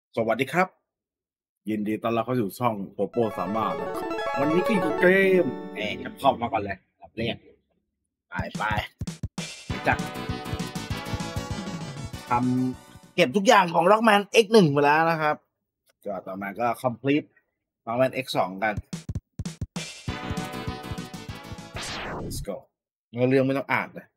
สวัสดีครับยินดีต้อนรับเข้าสู่ช่องโปโป้สามารถนะครับวันนี้ก็อยู่กับเกมแอปคอมมาก่อนเลยอันดับแรกไปจัดทำเก็บทุกอย่างของ Rockman X1 ไปแล้วนะครับก็ต่อมาก็ complete Rockman X2 กัน let's go เนื้อเรื่องไม่ต้องอ่านเลย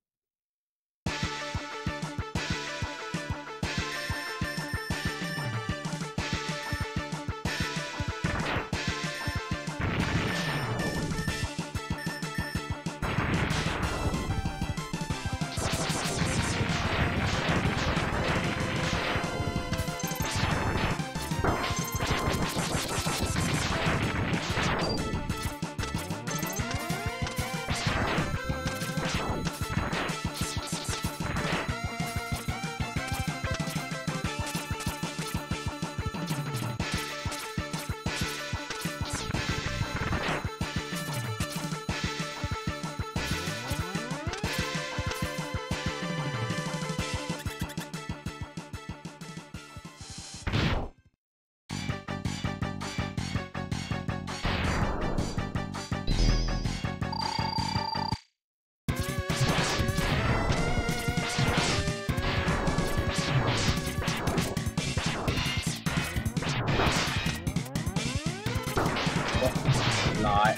ร้อย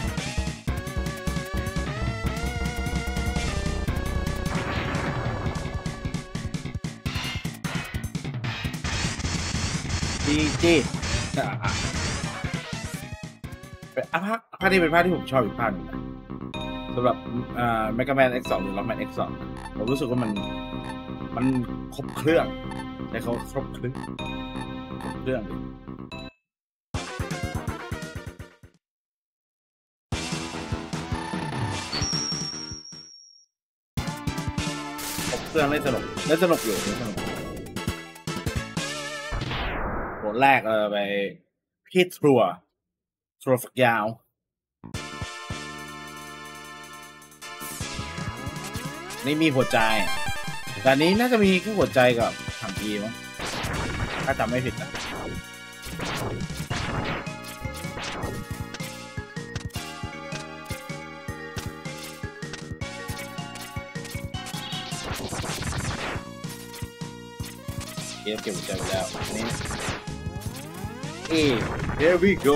จีเป็นภาคนี้เป็นภาคที่ผมชอบอีกภาคหนึงนะสำหรับMega Man X2 หรือ Rockman X2 ผมรู้สึกว่ามันครบเครื่องใช้เขาครบเครื่องดิครบเครื่องเล่นสนุกอยู่เล่นสนุกบทแรกไปพี่ทัวร์ฝักยาวนี่มีหัวใจแต่อันนี้น่าจะมีแค่หัวใจกับถังอีมั้งถ้าจำไม่ผิดนะเก็บหัวใจไปแล้วนี่here we go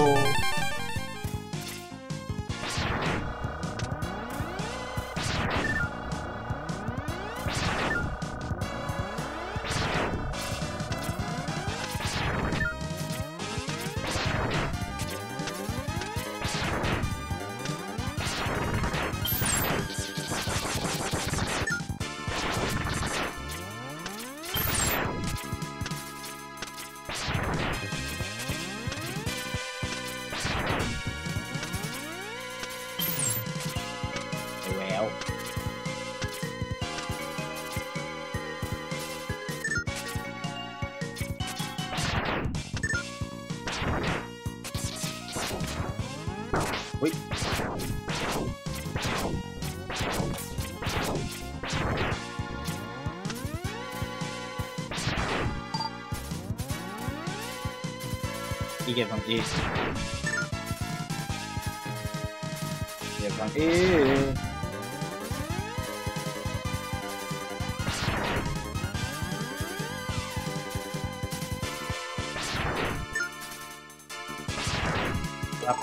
ไปแล้วอุ้ยเก็บของเก็บของครับ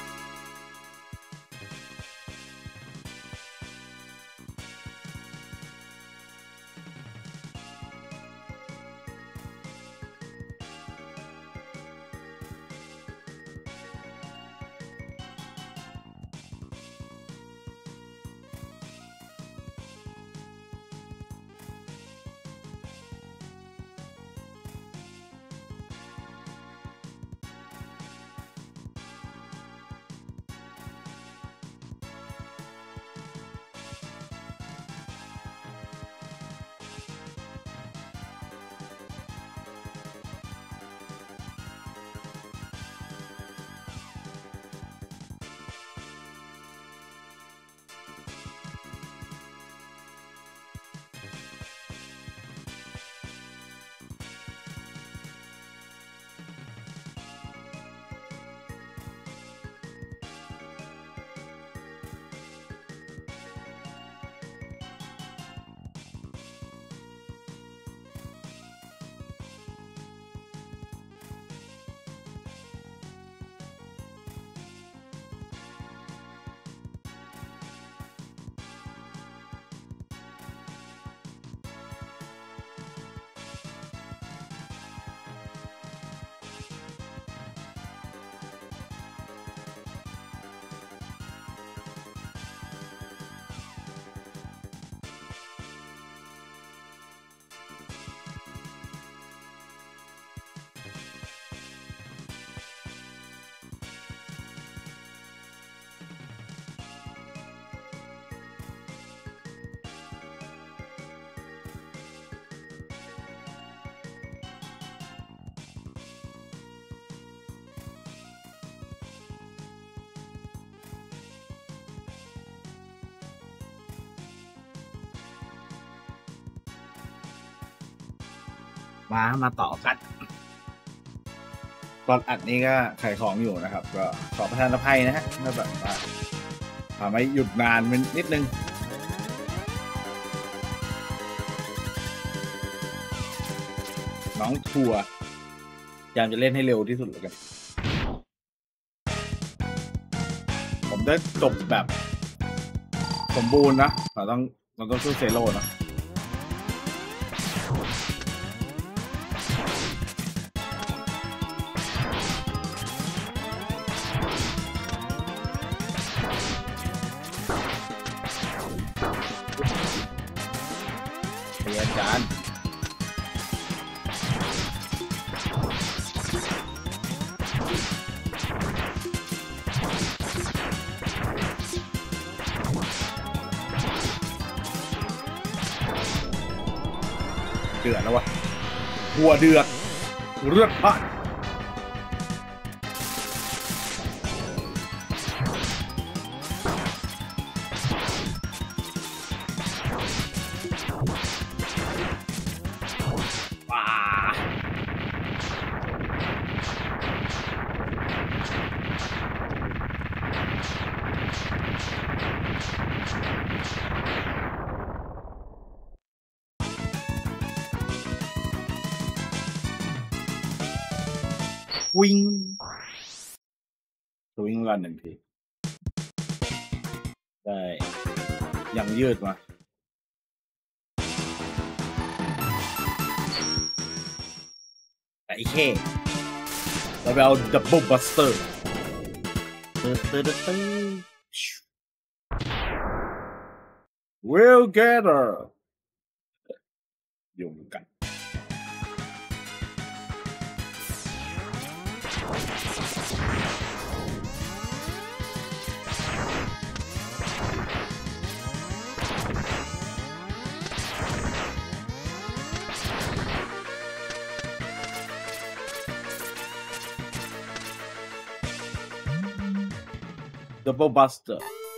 มาต่อกันตอนอัดนี้ก็ขายของอยู่นะครับก็ขอประทานอภัยนะฮะถ้าแบบว่าทำให้หยุดนานนิดนึงน้องทัวร์พยายามจะเล่นให้เร็วที่สุดเลยกันผมได้จบแบบสมบูรณ์นะเราต้องช่วยเซโร่นะเรียนการเดือดแล้ววะหัวเดือดเลือดพลาดวิ่งรันหนึ่งทีได้ยังยืดมาไอ้แค่เราไปเอาดับเบิลบัสเตอร์We'll get her ยุ่งกันDouble Buster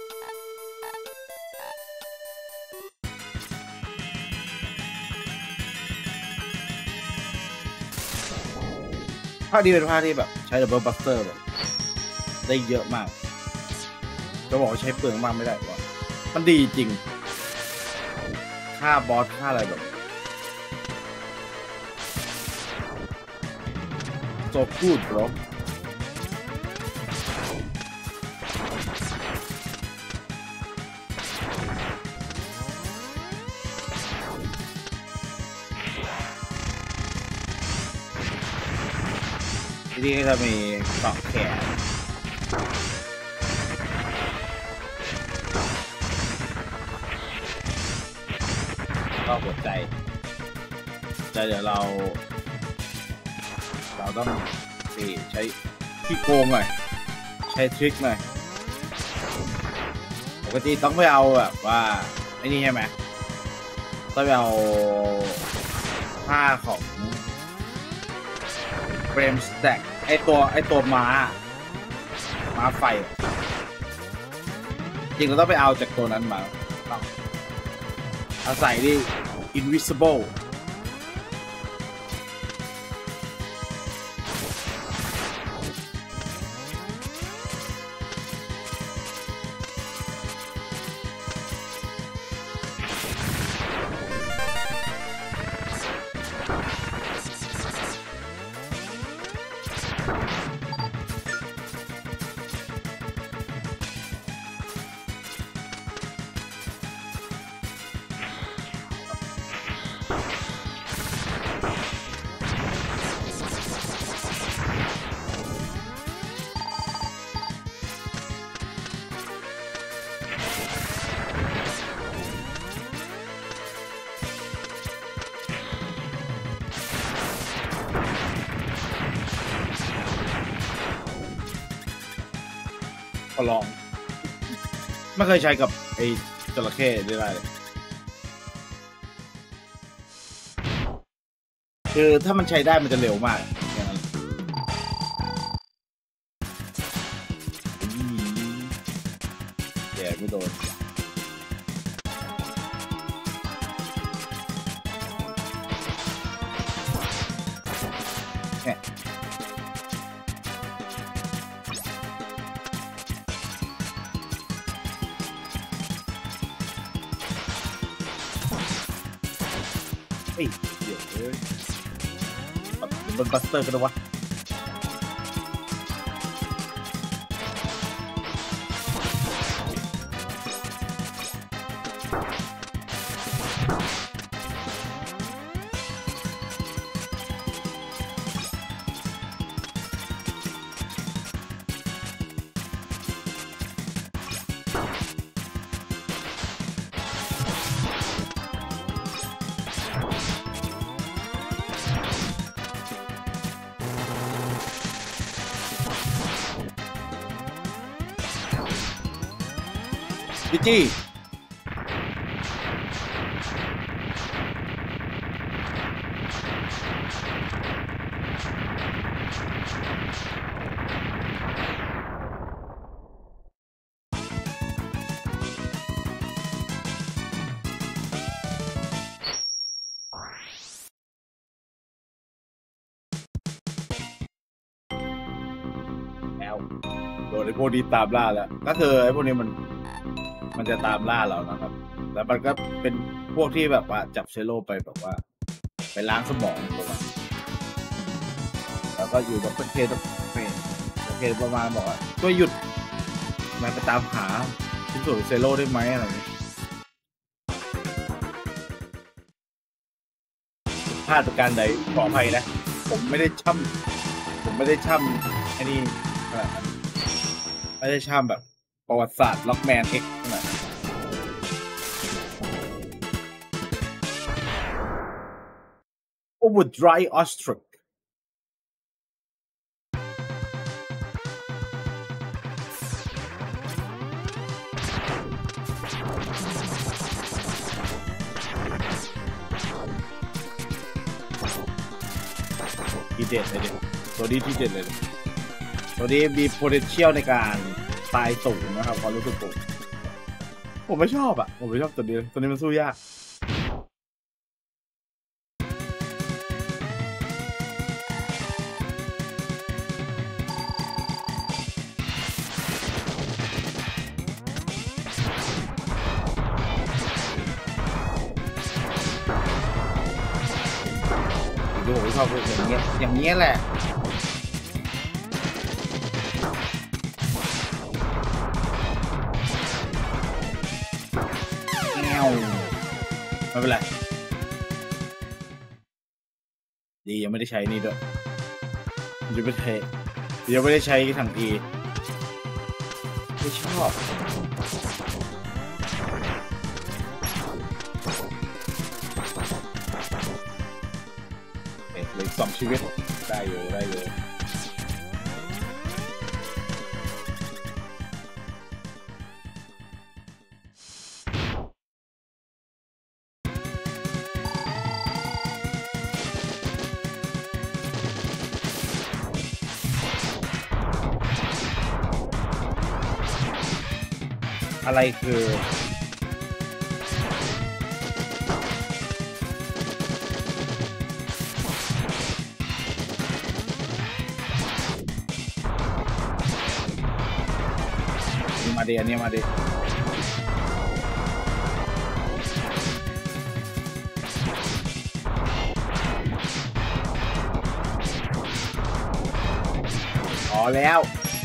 ภาคนี้เป็นภาคที่แบบใช้ Double Buster แบบได้เยอะมากจะบอกว่าใช้เปลืองมากไม่ได้หรอกมันดีจริงค่าบอสค่าอะไรแบบso good broที่นี่ก็จะมีเกาะแขนก็หัวใจเดี๋ยวเราต้องใช้ที่โกงหน่อยใช้ทริคหน่อยปกติต้องไปเอาแบบว่าไอ้นี่ใช่ไหมต้องไปเอาผ้าของเฟรมสแต็กไอตัวม้าไฟจริงเราต้องไปเอาจากตัวนั้นมาต้องเอาใส่ดิ invisibleก็ลองไม่เคยใช้กับไอ้จระเข้ได้เลยคือถ้ามันใช้ได้มันจะเร็วมากอย่างนั้นแย่ไม่โดนเนี่ยเฮ้ยเดี๋ยวเลยบนบัสเตอร์กันนะวะจีจี้แล้วโดนไอ้พวกนี้ตามล่าแล้วก็คือไอ้พวกนี้มันจะตามล่าเรานะครับแล้วมันก็เป็นพวกที่แบบว่าจับเชโร่ไปแบบว่าไปล้างสมองตัวมันแล้วก็อยู่แบบเป็นเคประมาณบอกว่าช่วยหยุดมันไปตามหาชิ้นส่วนเซโร่ได้ไหมอะไรอย่างนี้พลาดประการใดขออภัยนะผมไม่ได้ช่ำไอ้นี่ไม่ได้ช่ำแบบประวัติศาสตร์ล็อกแมนเอ็กซ์ขนาดนั้นOverdrive Ostrich ที่เด็ดเลยตัวนี้ที่เด็ดเลยตัวนี้มี potential ในการตายสูงนะครับความรู้สึกผมไม่ชอบอ่ะผมไม่ชอบตัวนี้มันสู้ยากที่ผมชอบอย่างเงี้ยแหละไม่เป็นไรดียังไม่ได้ใช้นี่ด้วยยังไม่ได้ใช้ถังEไม่ชอบเหลือ2 ชีวิตได้อยู่อะไรคือมาดิอันนี้มาดิพอแล้ว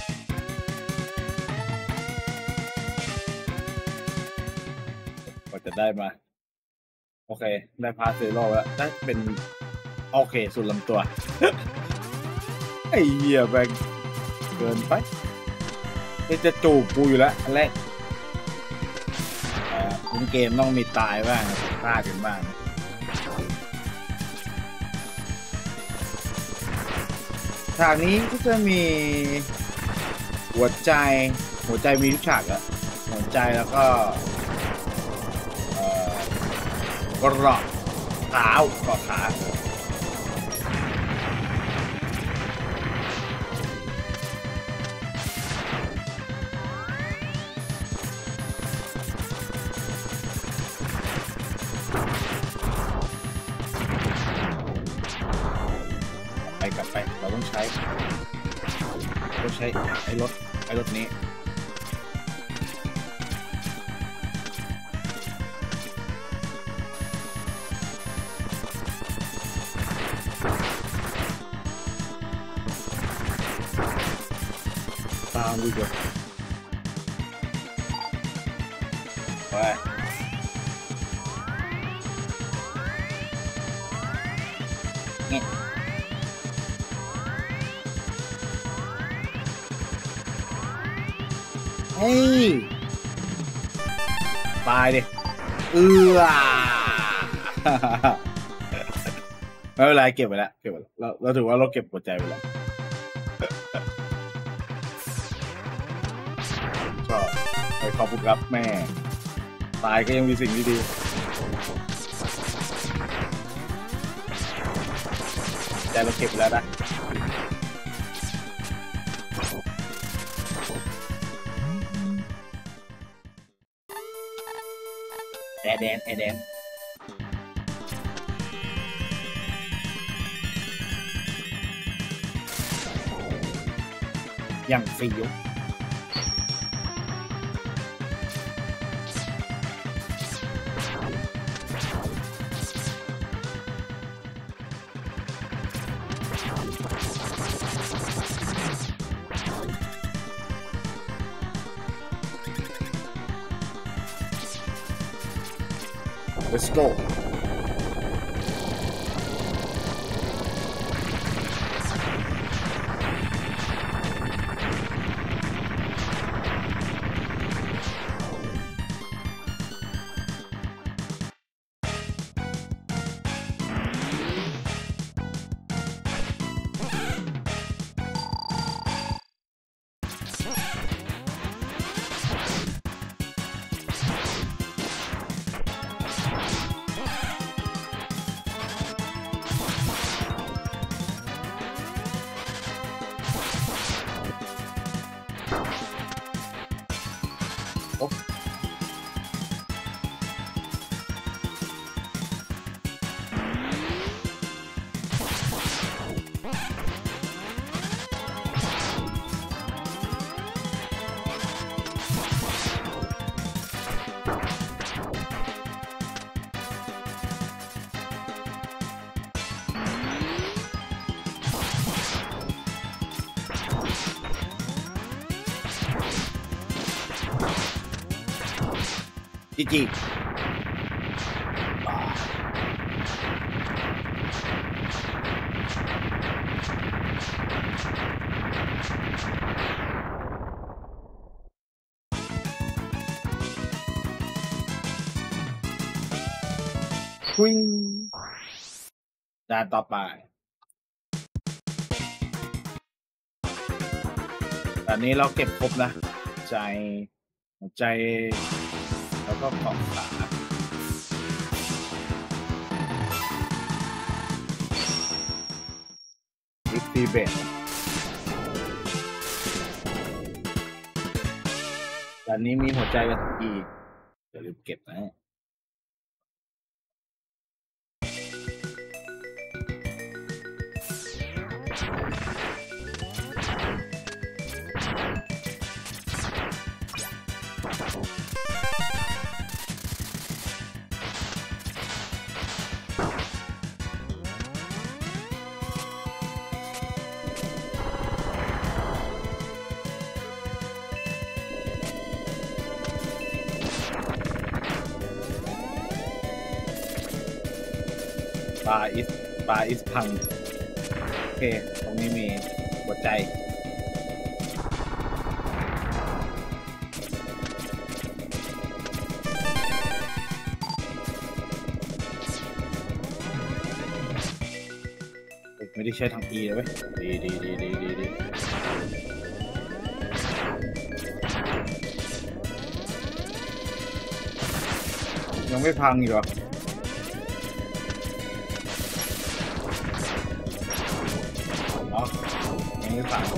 ก็จะได้มาโอเคได้พาสเซโร่แล้วได้เป็นโอเคสุดลำตัว ไอ้เหี้ยแบงเกินไปจะจูบกูอยู่แล้วอันแรกเกมต้องมีตายบ้างพลาดกันบ้างฉากนี้ก็จะมีหัวใจมีทุกฉากอะหัวใจแล้วก็กรอบเท้ากรอบขากลับไปเราต้องใช้ไอ้รถนี้ตามดูก่อนไปเนี่ยเฮ้ยตายดิไม่เป็นไรเก็บไปแล้วเราถือว่าเราเก็บหัวใจไปแล้วชอบไปขอบคุณครับแม่ตายก็ยังมีสิ่งที่ดีใจเราเก็บแล้วนะแอร์แดนอย่างฟรียุLet's go จีวิ่งด่านต่อไปตอนนี้เราเก็บครบนะหัวใจแล้วก็เกาะขาลิฟตี้เบสตอนนี้มีหัวใจกับอีกอย่าลืมเก็บนะบาร์อิสพังโอเคตรงนี้มีหัวใจไม่ได้ใช้ทาง E เลยเว้ยดียังไม่พังอีกเหรอยังไม่พัง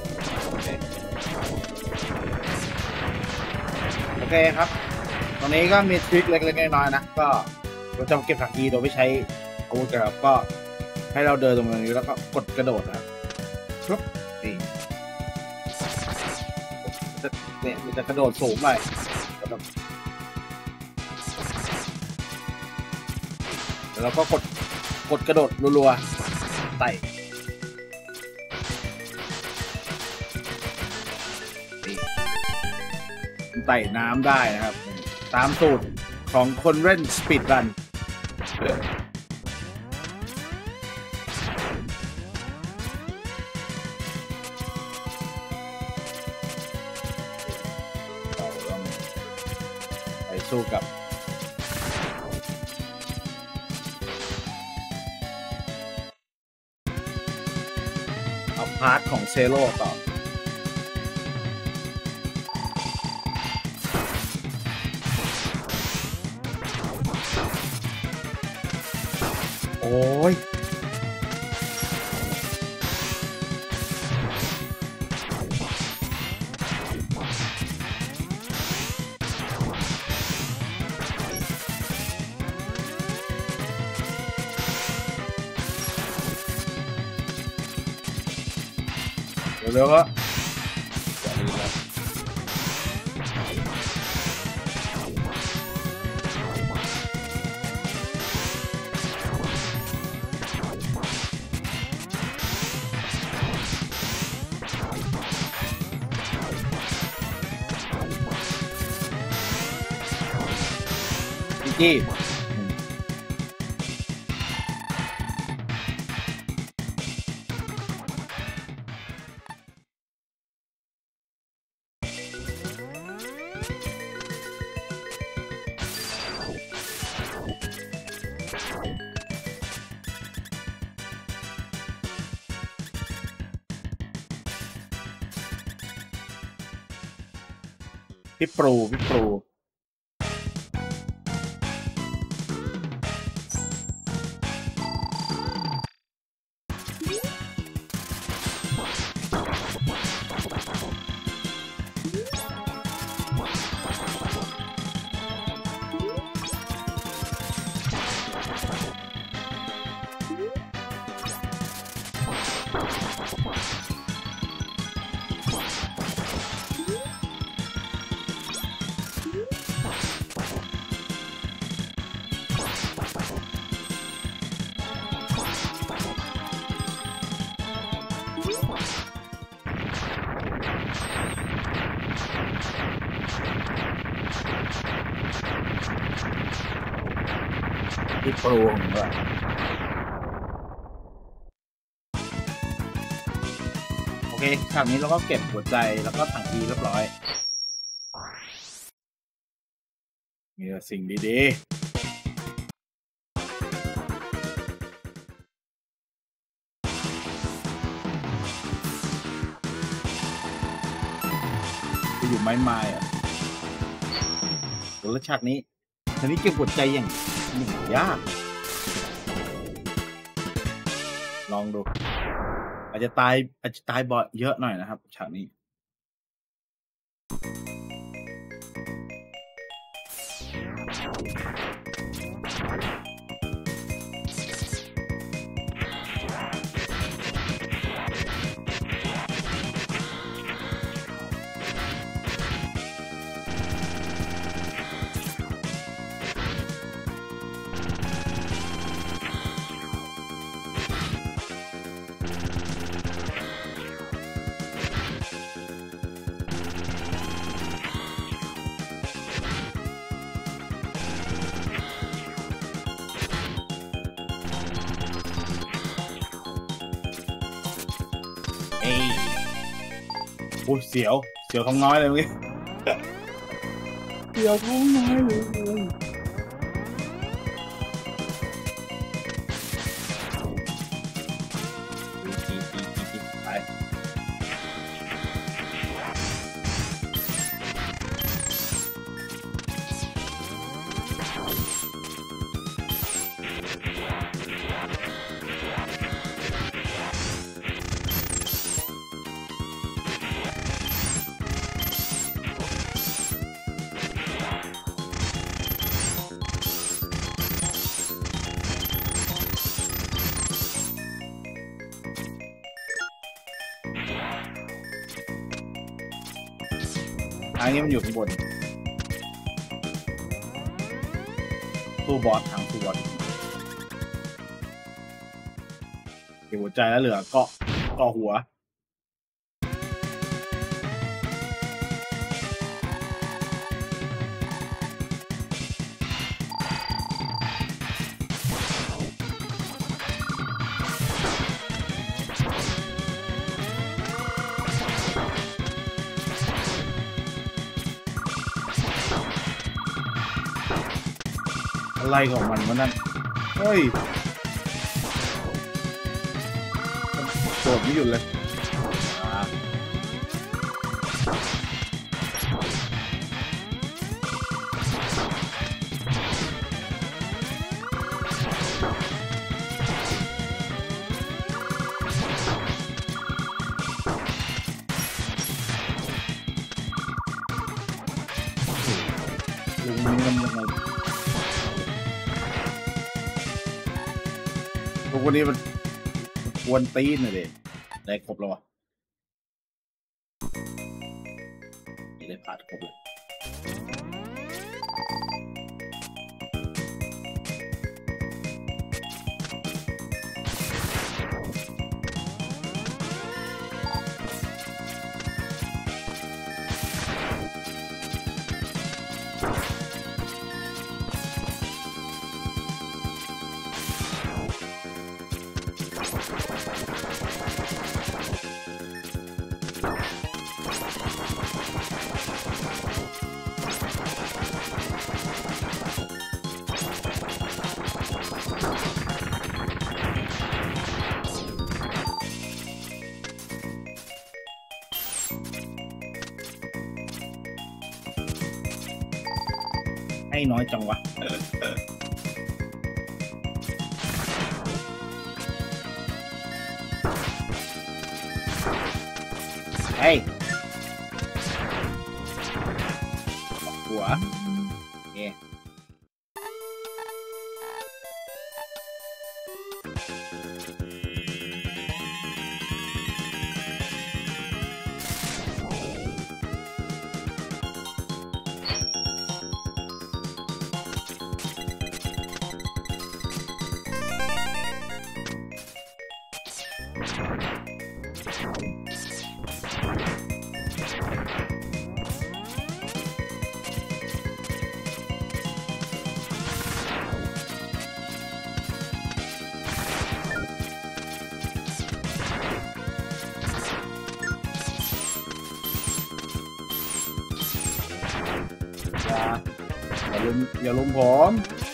โอเคครับตรงนี้ก็มีทริคเล็กๆน้อยๆนะก็เราจะเก็บทาง E โดยไม่ใช้อาวุธกันก็ให้เราเดินตรงนี้แล้วก็กดกระโดดนะปุ๊บนี่เนี่ยมันจะกระโดดสูงไปแล้วเราก็กดกระโดดรัวๆไต่ไต่น้ำได้นะครับตามสูตรของคนเล่นสปีดรันไปสู้กับเอาพาร์ทของเซโร่ต่อโอ้ยเร็วๆก็จี้พี่ปรูของเราโอเคฉากนี้เราก็เก็บหัวใจแล้วก็ถังอีเรียบร้อยมีแต่สิ่งดีๆจะอยู่ไม้อ่ะแล้วฉากนี้เก็บหัวใจอย่างยากลองดูอาจจะตายบ่อยเยอะหน่อยนะครับฉากนี้โอ้ยเสียวท้องน้อยเลยเมื่อกี้เสียวท้องน้อยเลยทางนี้มันอยู่ข้างบนตู้บอสทางตู้บอสเก็บหัวใจแล้วเหลือเกาะหัวอะไรของมันวะนั่นเฮ้ยโกรธไม่หยุดเลยลุงนี้มันยังไงลุงคนนี้มันกวนตีนเลยได้ครบแล้ววะได้ผ่านครบเลยให้น้อยจังวะเฮ้ยหัวเอ๊ะอย่าลุมผม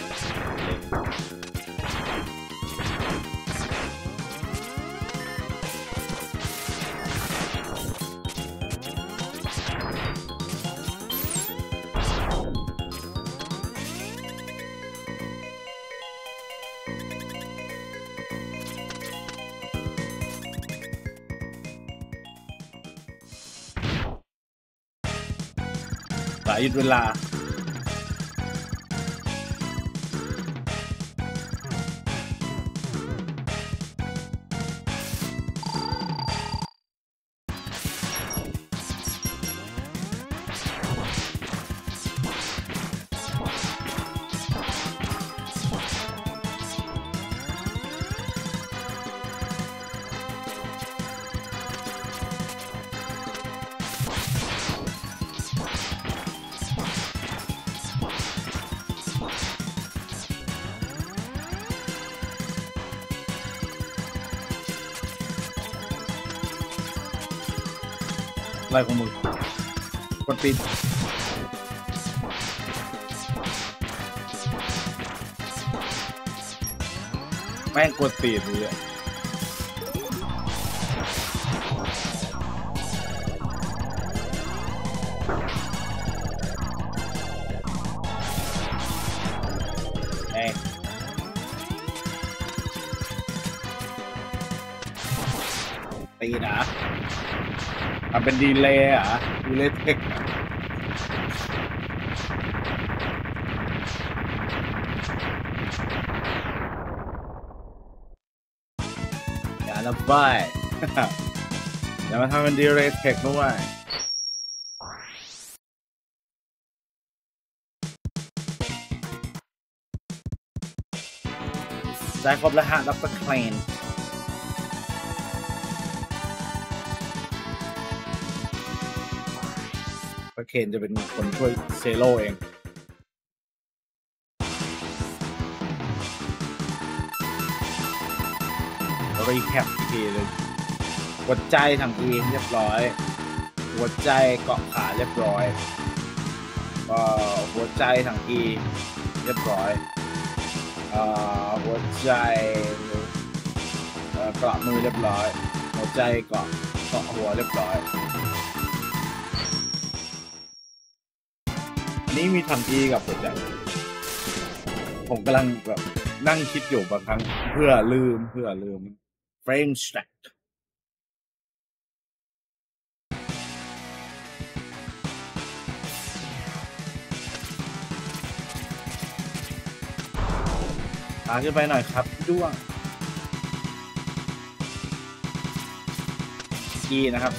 สายหยุดเวลาอะไรของมึงกดปิดแม่งกดปิดเลยตีนะมันเป็นดีเลย์อ่ะดีเลย์เทคอย่าละบ้าอย่ามาทำเป็นดีเลย์เทคด้วยได้ครบแล้วฮะดร.เคลนดร.เคนจะเป็นคนช่วยเซโร่เองรีแคปอีกทีเลยหัวใจทำเองเรียบร้อยหัวใจเกาะขาเรียบร้อยหัวใจทางอีเรียบร้อยหัวใจเกาะมือเรียบร้อยหัวใจเกาะหัวเรียบร้อยอันนี้มีทำอีกับหัวใจผมกำลังแบบนั่งคิดอยู่บางครั้งเพื่อลืมframe stack ขึ้นไปหน่อยครับด้วงกีนะครับ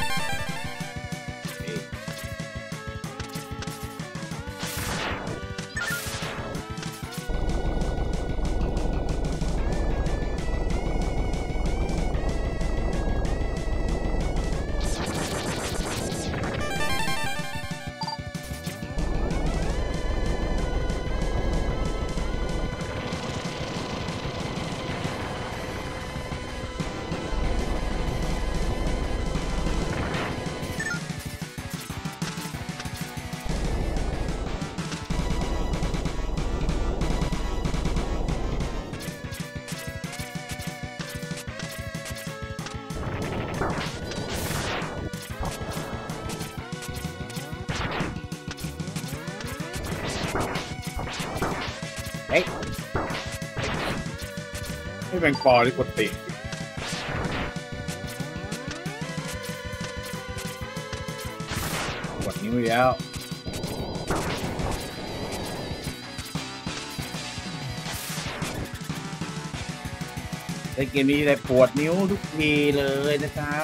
ไม่แบ่งปอที่กดติกดนิ้วแล้วในเกมนี้ได้ปวดนิ้วทุกทีเลยนะจ๊ะ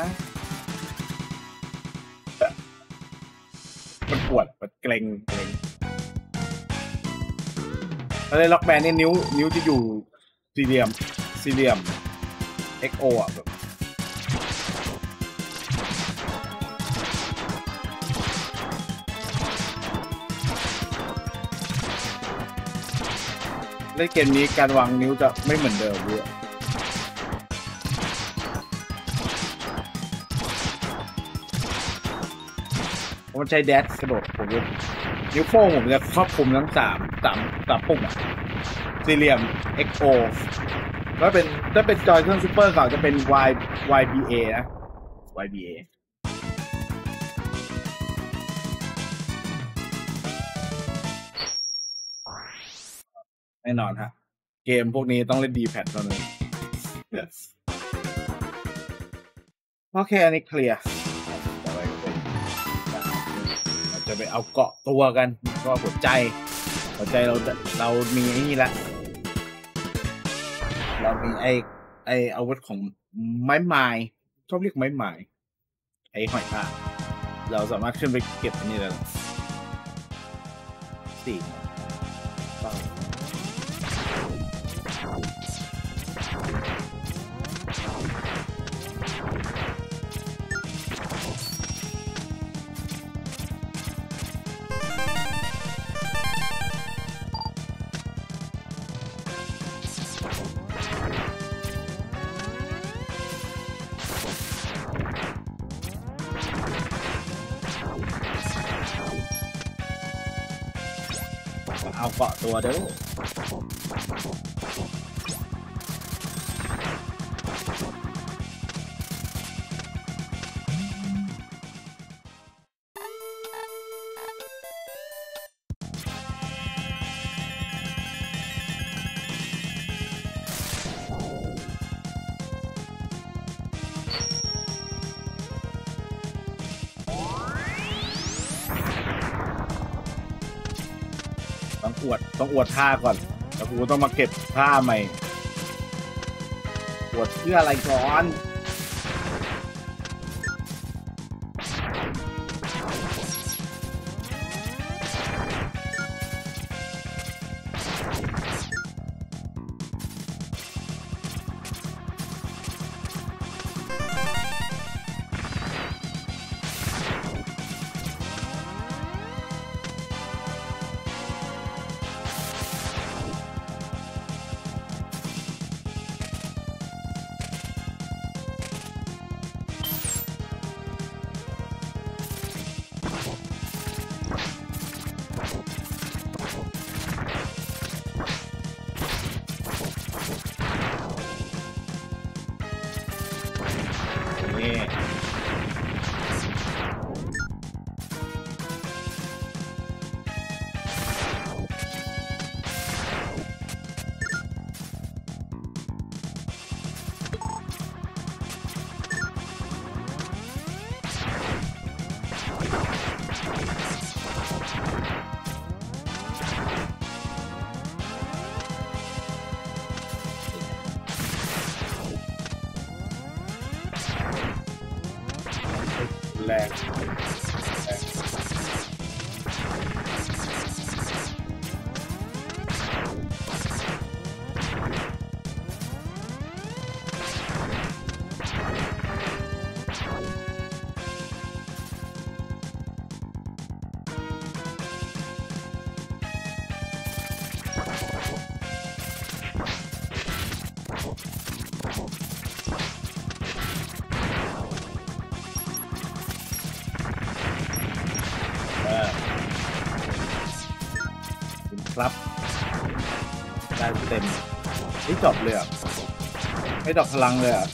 มันปวดมันเกร็งแล้วในล็อกแมนนี่นิ้วจะอยู่สี่เหลี่ยมXO อ่ะแบบในเกมนี้การวางนิ้วจะไม่เหมือนเดิมด้วยผมใช้แดชกระโดดผมนิ้วโป้งผมจะครอบคลุมทั้งสามปุ่มอ่ะสี่เหลี่ยม XO แล้วถ้าเป็นจอยเครื่องซูเปอร์เก่าจะเป็น YBA นะ YBA แน่นอนฮะเกมพวกนี้ต้องเล่น D-pad เท่านั้นโอเคอันนี้เคลียร์เราจะไปเอาเกาะตัวกันก็หัวใจเรามีไอ้นี่ละเรามีไออาวุธของไม้ชอบเรียกไม้ไอ้หอยทากเราสามารถขึ้นไปเก็บอันนี้ได้4เอาเกาะตัวเด้อต้องอวดท่าก่อนแล้วกูต้องมาเก็บท่าใหม่อวดเพื่ออะไรก่อนแรงครับได้เต็มนี่จบเลยอ่ะไม่ดอกพลังเลยอ่ะ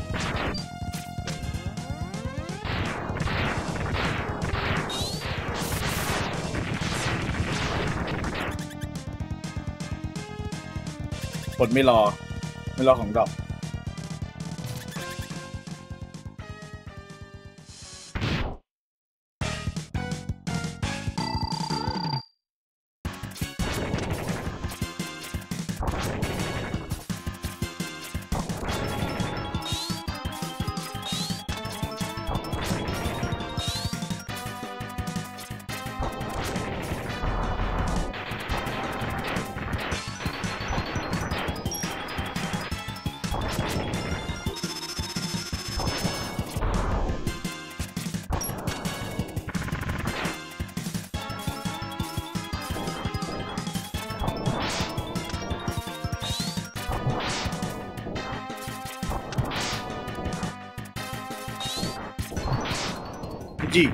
คนไม่รอของดอกจี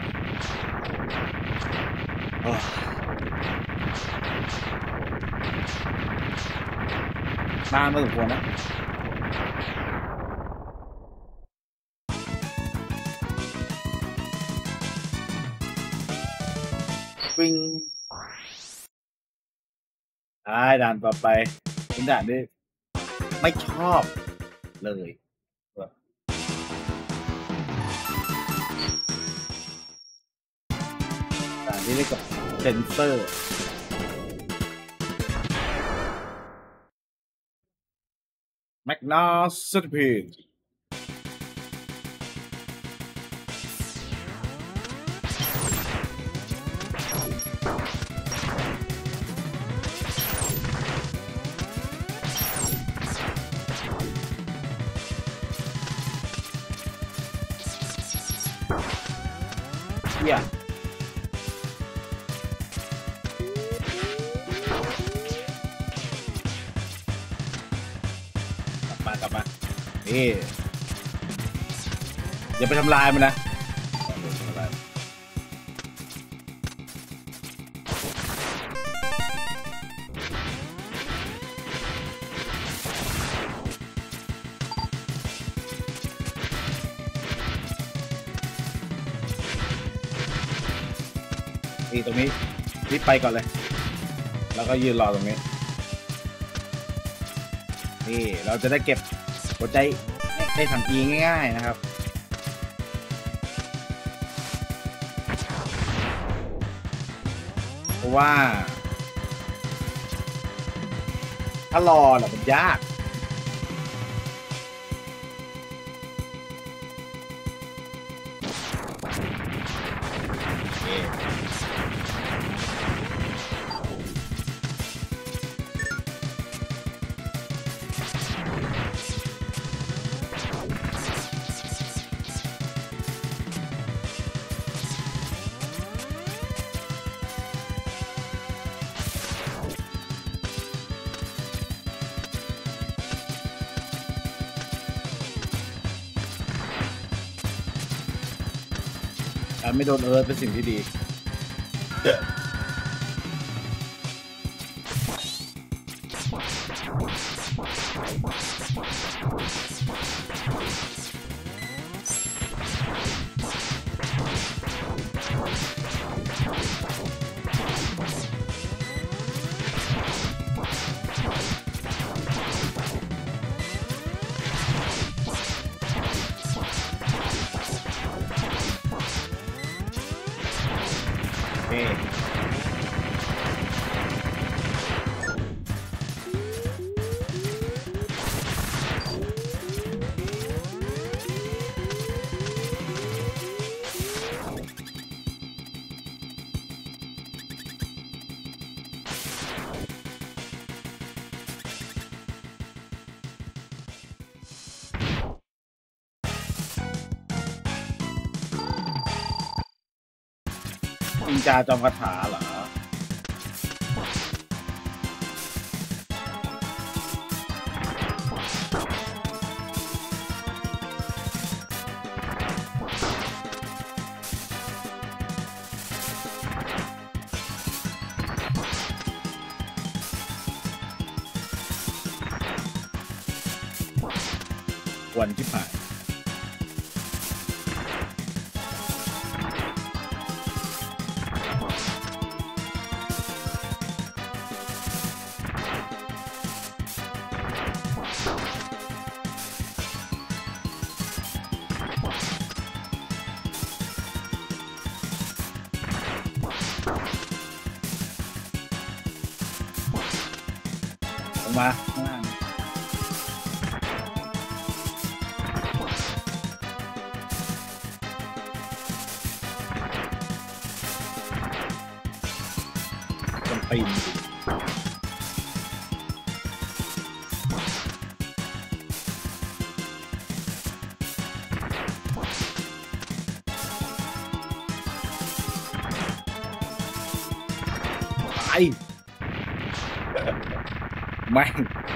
นานพอสมควรนะวิ่งด่านต่อไปเป็นด่านที่ไม่ชอบเลยด่านที่เรียกกับเซนเซอร์แมกนัสสตพีนYeah. กลับมานี่อย่าไปทำลายมันนะตรงนี้รีบไปก่อนเลยแล้วก็ยืนรอตรงนี้นี่เราจะได้เก็บหัวใจได้ทันทีง่ายๆนะครับเพราะว่าถ้ารอน่ะมันยากไม่โดนเป็นสิ่งที่ดีนินจาจอมคาถาเหรอวันที่ผ่านลงมาข้างล่างปีนไปแม่ง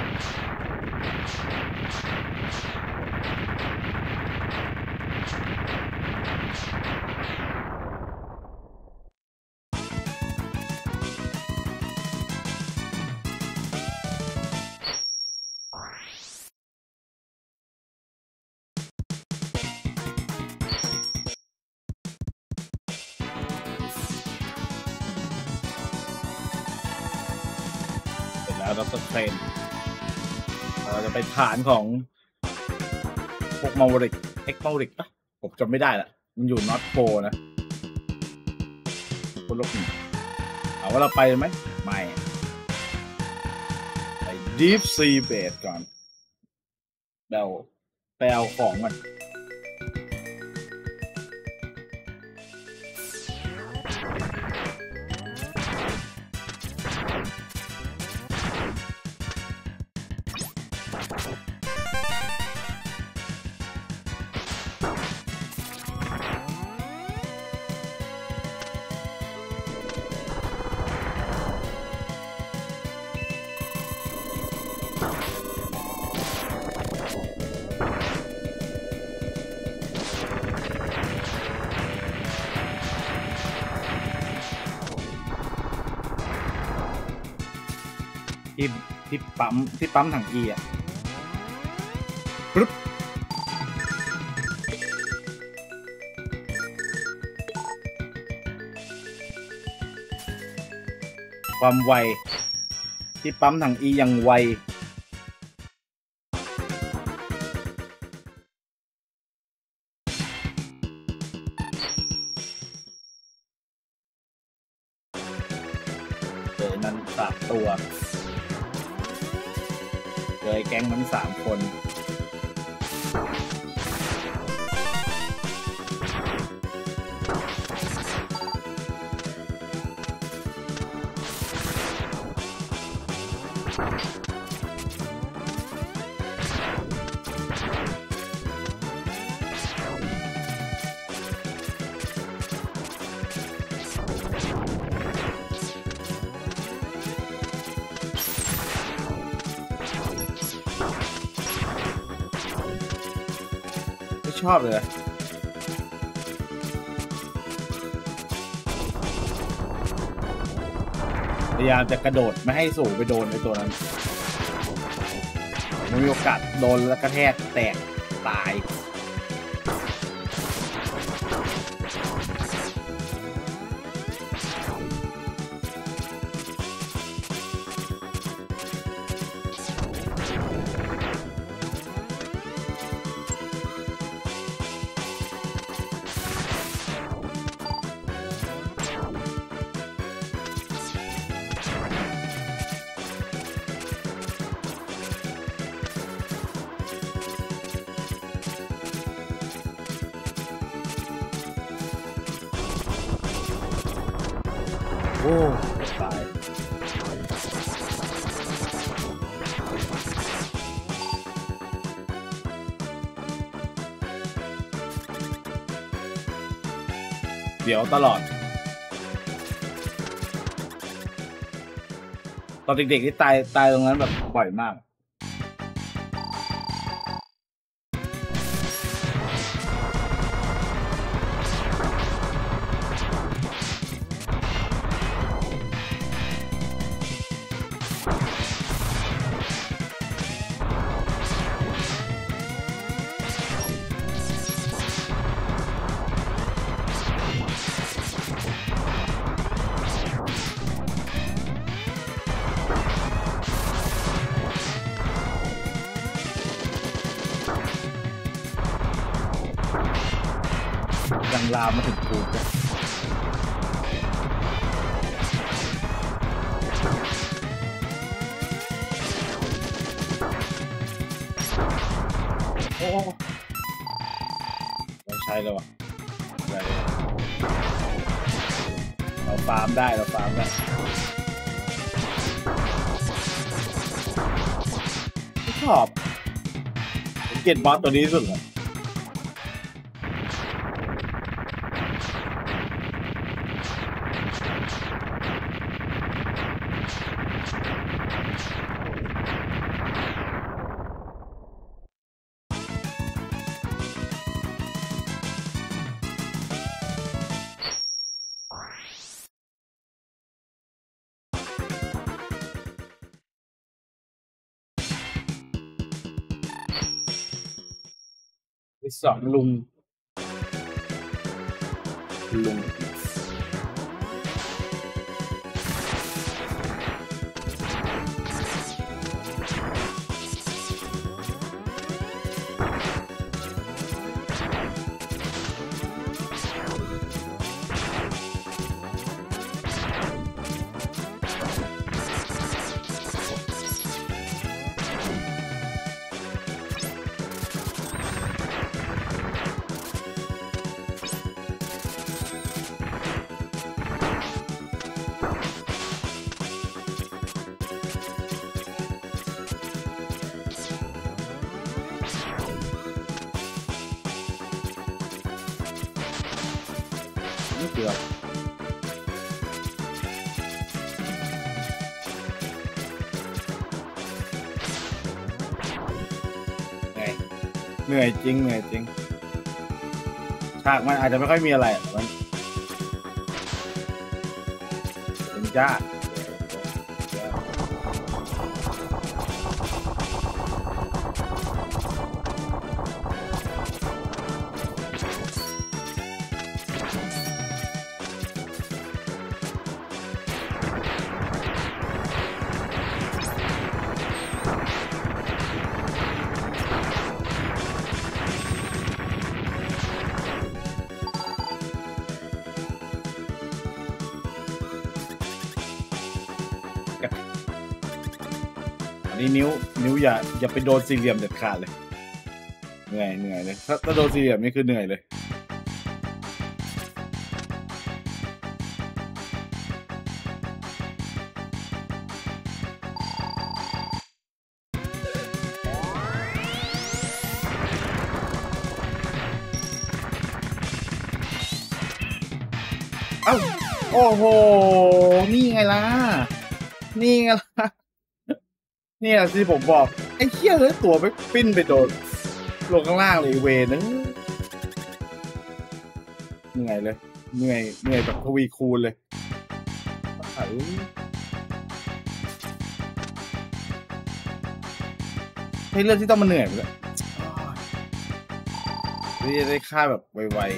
แล้วเราจะเทรนเราจะไปฐานของพวกมาริกมาริกปะผมจำไม่ได้ละมันอยู่นอตโพนะคนลบหนึ่งเอาว่าเราไปไหมไม่ไปดีฟซีเบสก่อนไปเอาของมันที่ปั๊มถังอีอ่ะปึ๊บความไวที่ปั๊มถังอีอย่างไวนั้น3 ตัวเลยแก๊งมัน3 คนชอบเลยพยายามจะกระโดดไม่ให้สูงไปโดนในตัวนั้นมันมีโอกาสโดนแล้วกระแทกแตกตายโอ้ตายเดี๋ยวตลอดตอนเด็กๆที่ตายตรงนั้นแบบบ่อยมากยังลามมาถึงกูจ้ะโอ้เราใช้แล้วอ่ะเราฟาร์มได้เราฟาร์มได้ชอบผมเกลียดบอสตัวนี้ที่สุดเลยสอนลุงไม่เกี่ยวเหนื่อยจริงฉากมันอาจจะไม่ค่อยมีอะไรมันเป็นยากอันนี้นิ้วอย่าไปโดนสี่เหลี่ยมเด็ดขาดเลยเหนื่อยเลยถ้าโดนสี่เหลี่ยมนี่คือเหนื่อยเลยเอ้าโอ้โหนี่ไงล่ะนี่ที่ผมบอกไอ้เหี้ยเลยตัวไปปิ้นไปโดนลงข้างล่างเลยเวนึงเหนื่อยแบบทวีคูณเลยให้เรื่องที่ต้องมาเหนื่อยเลยนี่ได้ค่าแบบไวๆ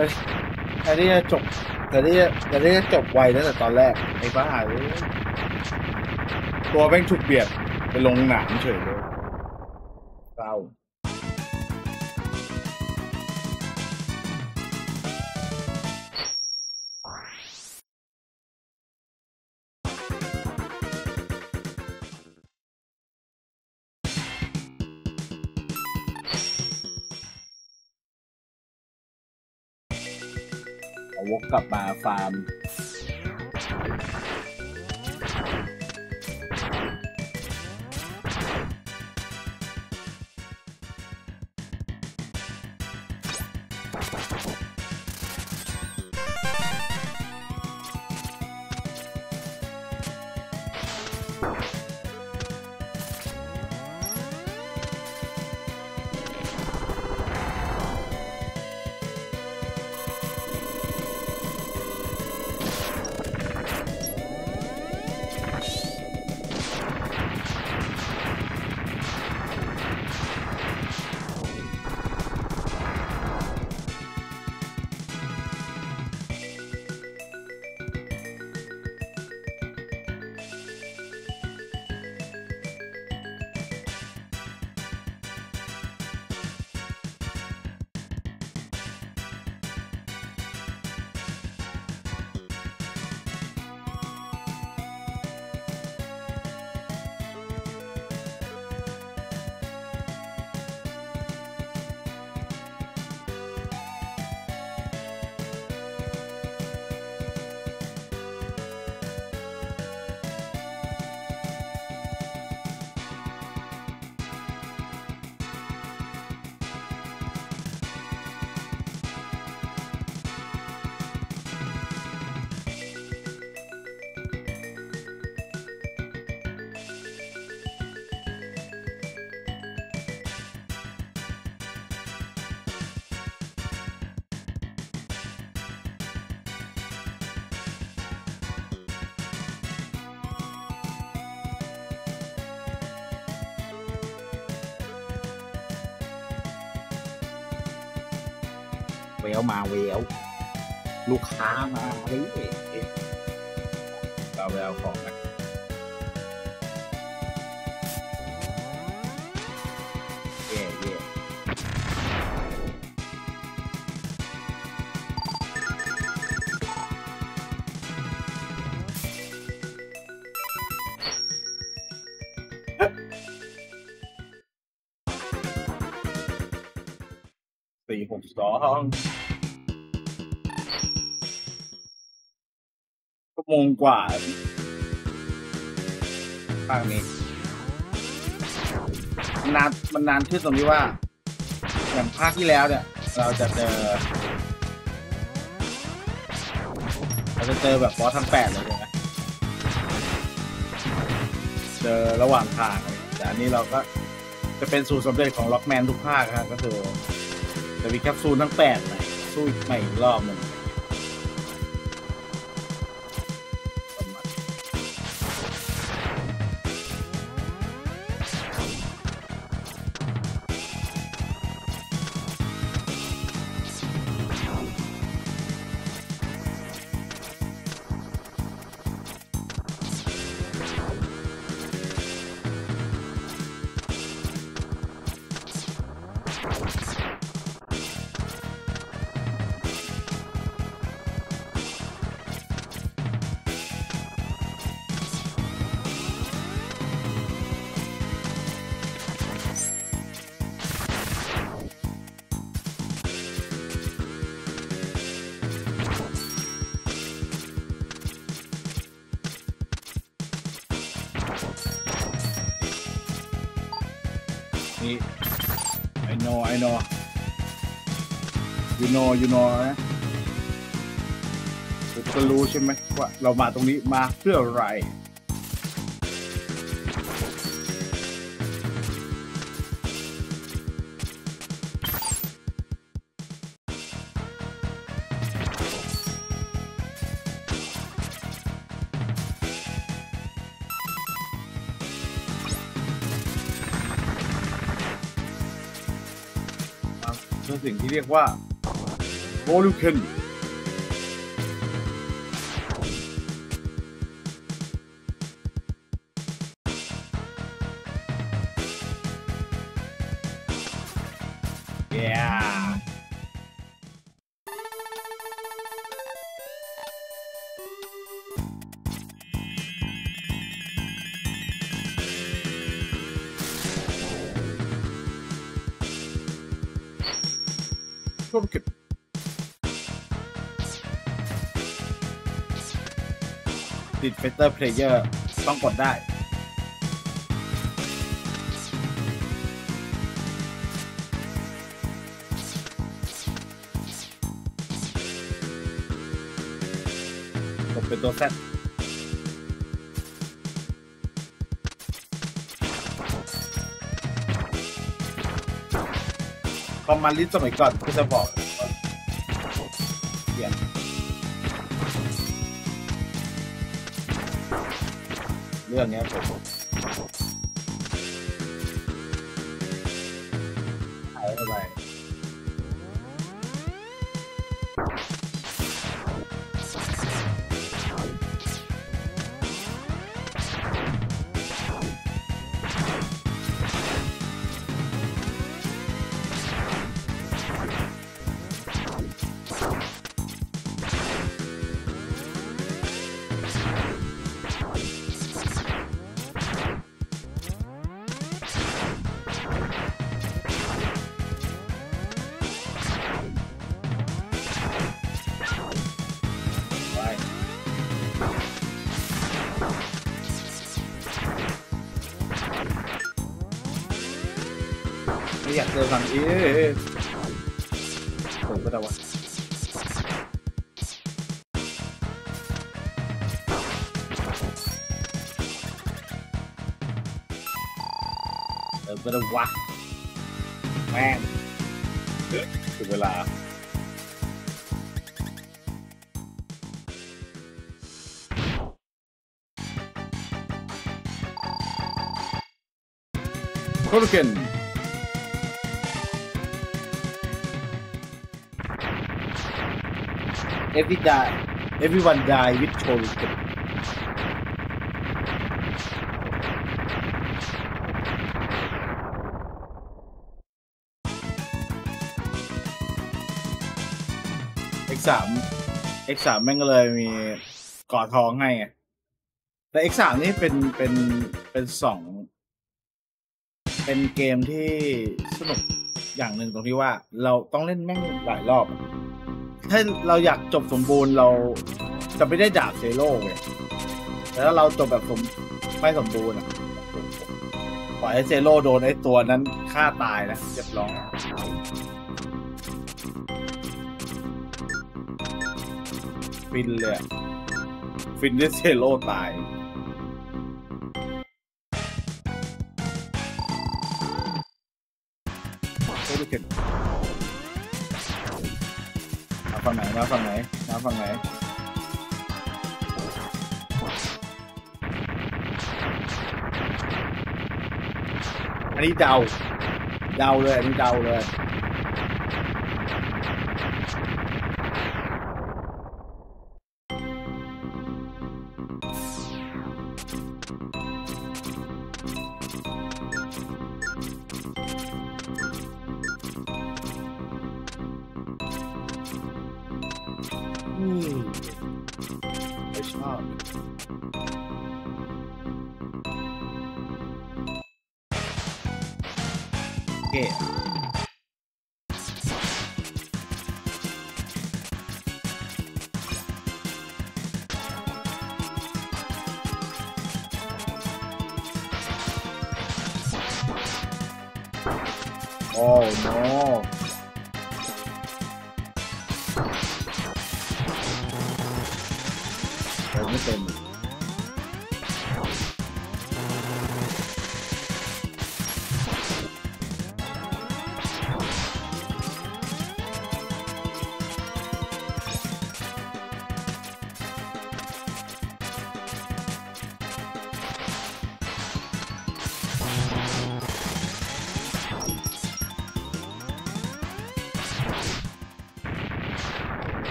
แต่ที่จะจบแต่ที่จะจบไวตั้งแต่ตอนแรกไอ้บ้าเลยตัวแม่งถูกเบียดไปลงหนามเฉยเลยเศร้าวกกลับมาฟาร์มเวลมาเวลลูกค้ามาเลยเราไปเอาของกันเย่เย่462ชั่วโมงกว่าภาคนี้มันนานขึ้นตรงที่ว่าอย่างภาคที่แล้วเนี่ยเราจะเจอแบบบอสทั้ง8เลยใช่ไหมเจอระหว่างทางแต่อันนี้เราก็จะเป็นสูตรสำเร็จของล็อกแมนทุกภาคครับก็คือจะมีแคปซูลทั้ง8ใหม่สู้ใหม่อีกรอบหนึ่งนี่ I know you know นะคุณก็รู้ใช่ไหมว่าเรามาตรงนี้มาเพื่ออะไรคือสิ่งที่เรียกว่าโอลูเคนโอลูเคนติดเฟเตอร์เพลเยอร์ต้องกดได้กดเป็นตัว Z คอมมานด์ลิสต์สมัยก่อนก็จะบอกเขียนเรื่องนี้ผมหายไปไม่อยากเจอฝั่งนี้ผมก็ได้ว่าก็ได้วะแม่งถึงเวลาโคลูเคนeveryone die with Shuriken X3 แม่งก็เลยมีกอดทองให้ไงแต่ X3 นี่เป็นเป็นเกมที่สนุกอย่างหนึ่งตรงที่ว่าเราต้องเล่นแม่งหลายรอบถ้าเราอยากจบสมบูรณ์เราจะไม่ได้ดาบเซโร่เลยแต่ถ้าเราจบแบบไม่สมบูรณ์ปล่อยให้เซโร่โดนไอ้ตัวนั้นฆ่าตายนะเรียบร้อยฟินเลยฟินที่เซโร่ตายโอเคมาฝั่งไหนอันนี้เดาเลยอันนี้เดาเลยไม่ชอบโอเคโอ้ noไม่เต็ม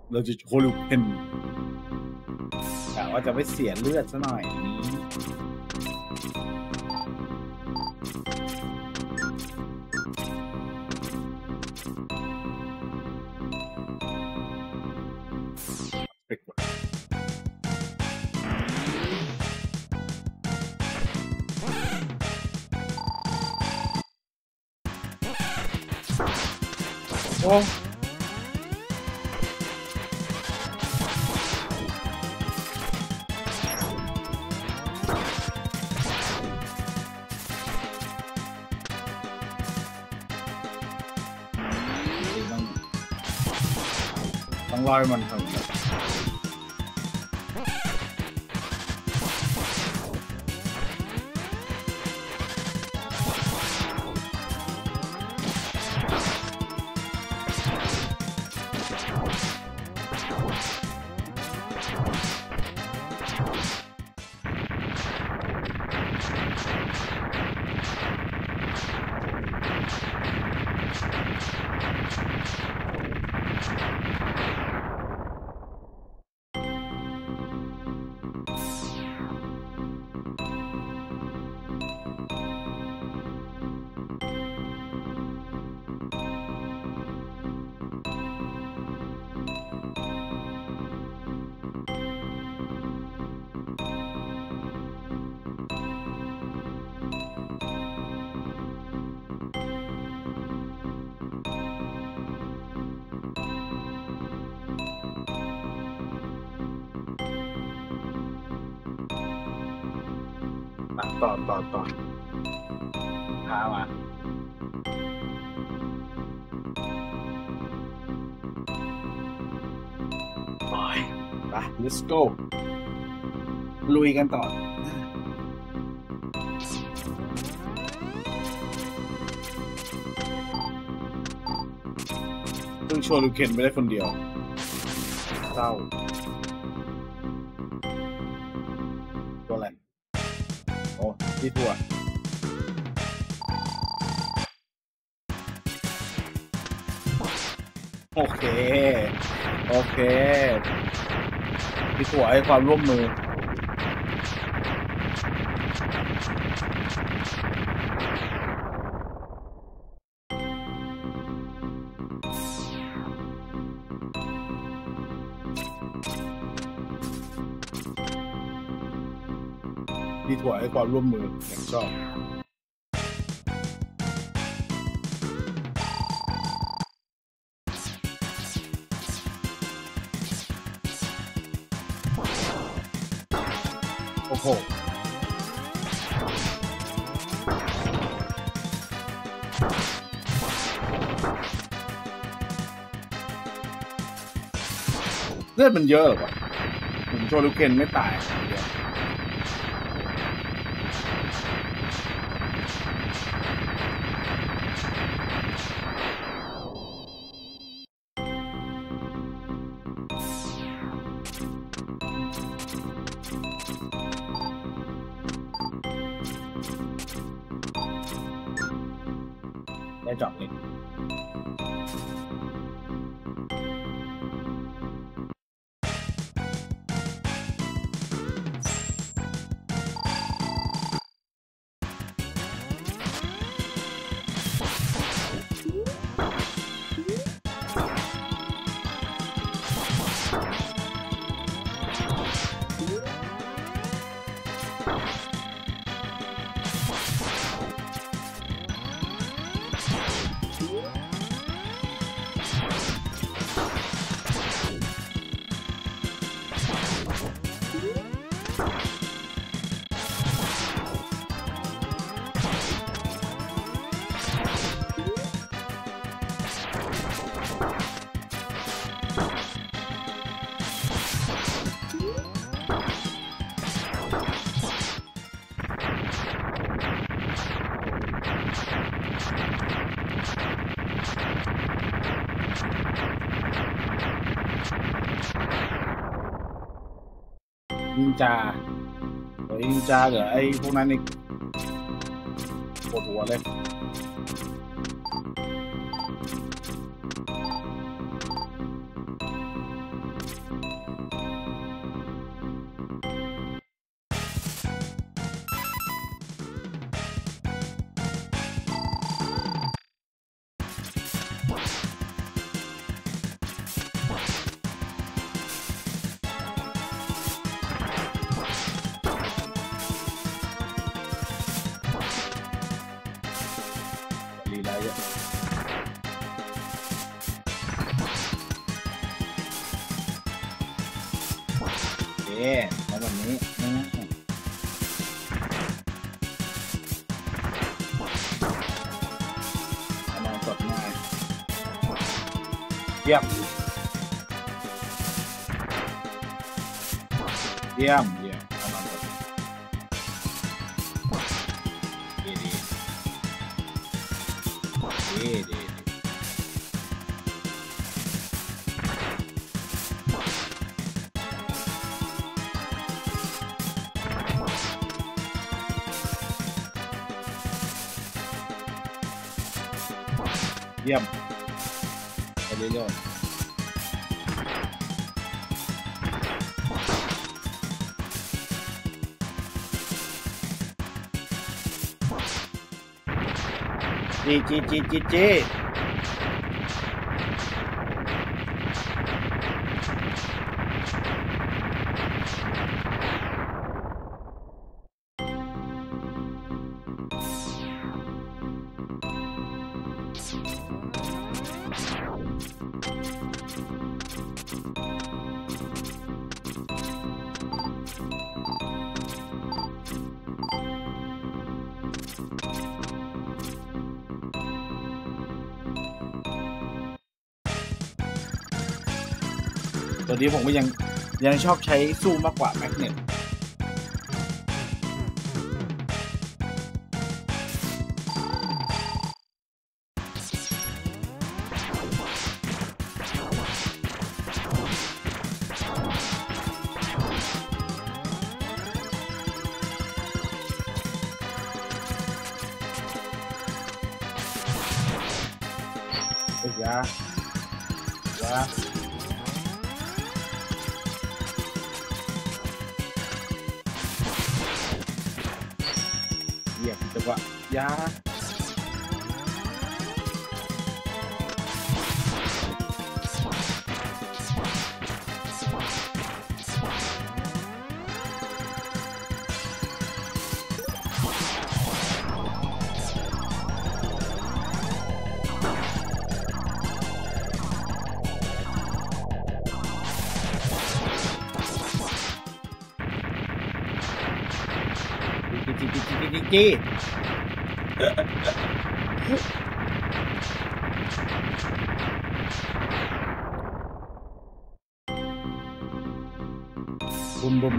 เราจะโชลูเคนกะว่าจะไม่เสียเลือดซะหน่อยนี้ไปกดโอ้ต้องรอยมันทำต่อพามาไป let's go ลุยกันต่อเพิ่งโชว์ลูเคนไม่ได้คนเดียวเศร้าตัวอะไรโอ้ที่ถั่วโอเคที่ถั่วให้ความร่วมมือที่ถั่วให้ความร่วมมืออย่างชอบโอ้โหเลือดมันเยอะหรอวะผมโชลูเคนไม่ตายได้จอกเลยนินจานินจาเหรอไอ้พวกนั้นนี่ปวดหัวเลยเยอะโอเคแล้วแบบนี้เอามาสดง่ายเยี่ยมเยี่ยมเยี่ยมเอามาสดดีดีดีดีเยี่ยมไปเรื่อยๆจีตัวนี้ผมก็ยังชอบใช้สู้มากกว่าแมกเนตยาเหยียบจังหวะยาจีบุม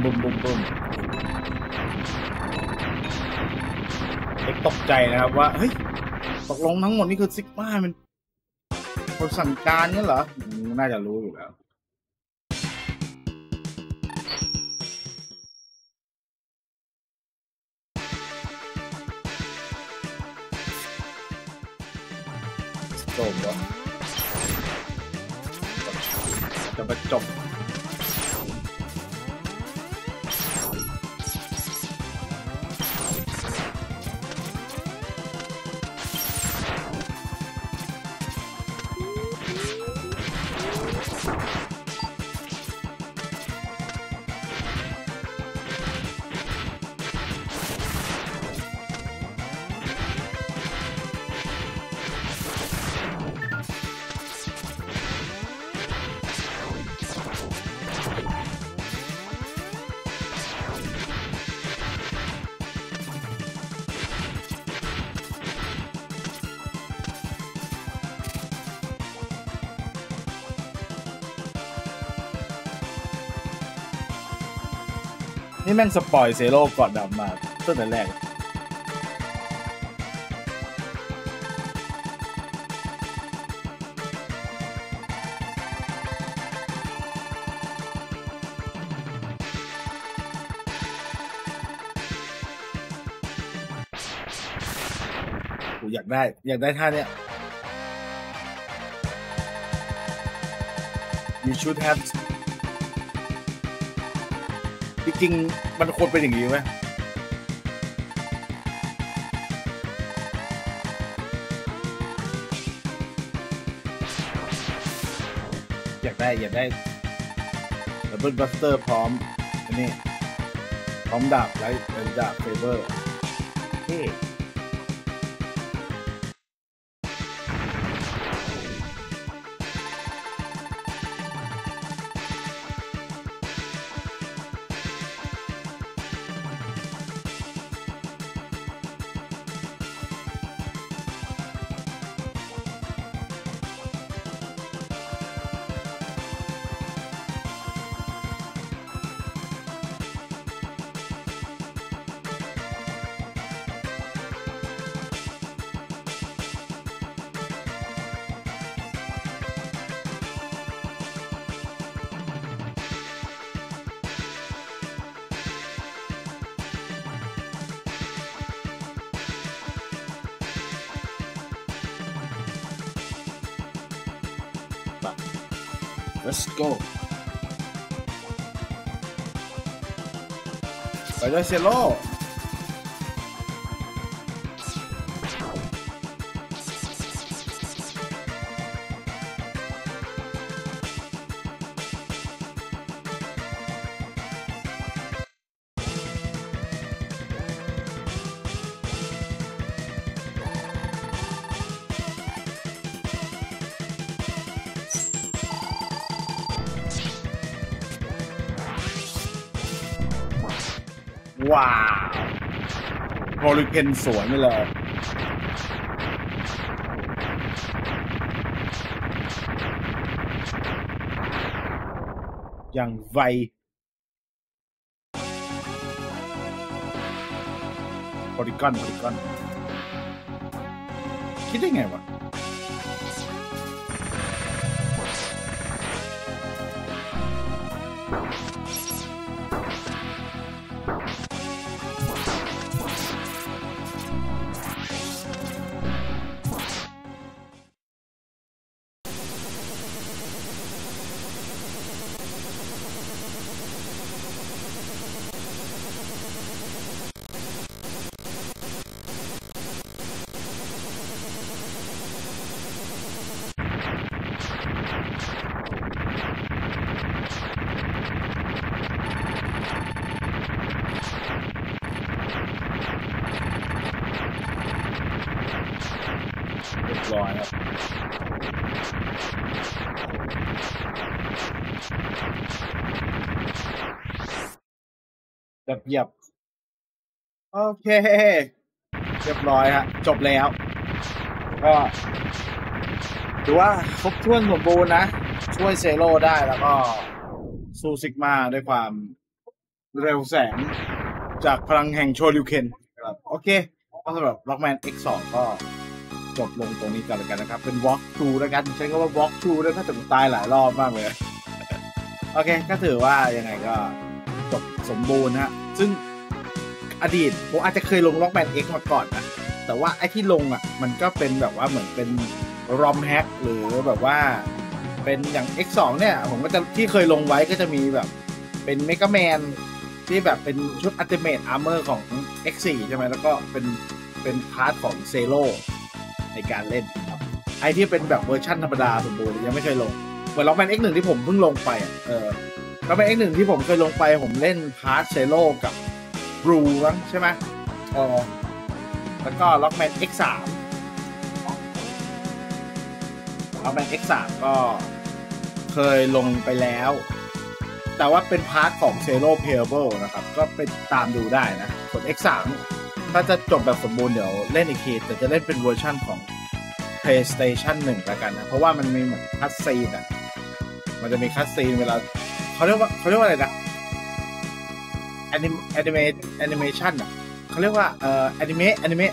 เด็กตกใจนะครับว่าเฮ้ยตกลงทั้งหมดนี่คือซิกมามันคนสั่งการเนี่ยเหรอน่าจะรู้อยู่แล้วจบแล้วจะมาจบนี่แม่งสปอยเซโร่ก่อนดำมาตั้งแต่แรกกูอยากได้ท่าเนี้ย You should have จริงๆมันควรเป็นอย่างนี้ไหมอยากได้ดับเบิลบัสเตอร์พร้อมอันนี้พร้อมดาบและดาบเฟเบอร์เฮ้ let's go ไปด้วยเซโร่ว้าวโฮลิเคนสวนไปเลยอย่างไวโพลิกอนคิดได้ไงวะเรียบร้อยครับเหยียบโอเคเรียบร้อยฮะจบแล้วก็ถือว่าครบถ้วนสมบูรณ์นะช่วยเซโร่ได้แล้วก็สู้ซิกมาด้วยความเร็วแสงจากพลังแห่งโชริวเคนครับโอเคก็สำหรับ Rockman X2 ก็จบลงตรงนี้กันแล้วกันนะครับเป็น walk through แล้วกันใช้คำว่า walk through ด้วยถ้าถึงตายหลายรอบมากเลยโอเคก็ถือว่ายังไงก็จบสมบูรณ์ฮะซึ่งอดีตผมอาจจะเคยลง Rockman X มาก่อนนะแต่ว่าไอ้ที่ลงอ่ะมันก็เป็นแบบว่าเหมือนเป็นROM hack หรือแบบว่าเป็นอย่าง X2 เนี่ยผมก็จะที่เคยลงไว้ก็จะมีแบบเป็นเมกาแมนที่แบบเป็นชุด Ultimate Armor ของ X4 ใช่ไหมแล้วก็เป็นพาร์ทของเซโร่ในการเล่นครับไอที่เป็นแบบเวอร์ชั่นธรรมดาสมบูรณ์ยังไม่เคยลงเหมือนRockman X1 ที่ผมเพิ่งลงไปRockman X1 ที่ผมเคยลงไปผมเล่นพาร์ทเซโร่กับบลูมั้งใช่ไหมแล้วก็Rockman X3 Rockman X3 ก็เคยลงไปแล้วแต่ว่าเป็นพาร์ทของ Zero Payable นะครับก็ไปตามดูได้นะส่วน X3 ถ้าจะจบแบบสมบูรณ์เดี๋ยวเล่นอีกทีแต่จะเล่นเป็นเวอร์ชั่นของ PlayStation 1แล้วกันนะเพราะว่ามันมีเหมือนคัสซีนอ่ะมันจะมีคัสซีนเวลาเขาเรียกว่าอะไรนะanimation อ่ะเขาเรียกว่าanime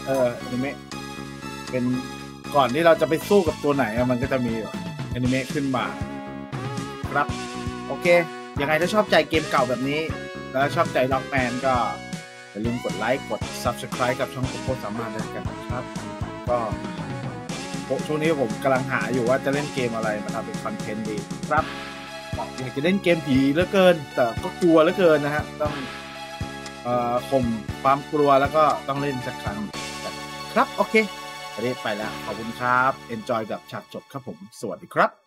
เป็นก่อนที่เราจะไปสู้กับตัวไหนมันก็จะมีanime ขึ้นมาครับโอเคยังไงถ้าชอบใจเกมเก่าแบบนี้แล้วชอบใจ Rockman ก็อย่าลืมกดไลค์กด Subscribe กับช่องโคตรสามารถด้วยกันนะครับก็ช่วงนี้ผมกำลังหาอยู่ว่าจะเล่นเกมอะไรมาทำเป็นคอนเทนต์ดีครับอยากจะเล่นเกมผีเหลือเกินแต่ก็กลัวเหลือเกินนะฮะต้องข่มความกลัวแล้วก็ต้องเล่นสักครั้งครับโอเคไปแล้วขอบคุณครับ Enjoy กับฉากจบครับผมสวัสดีครับ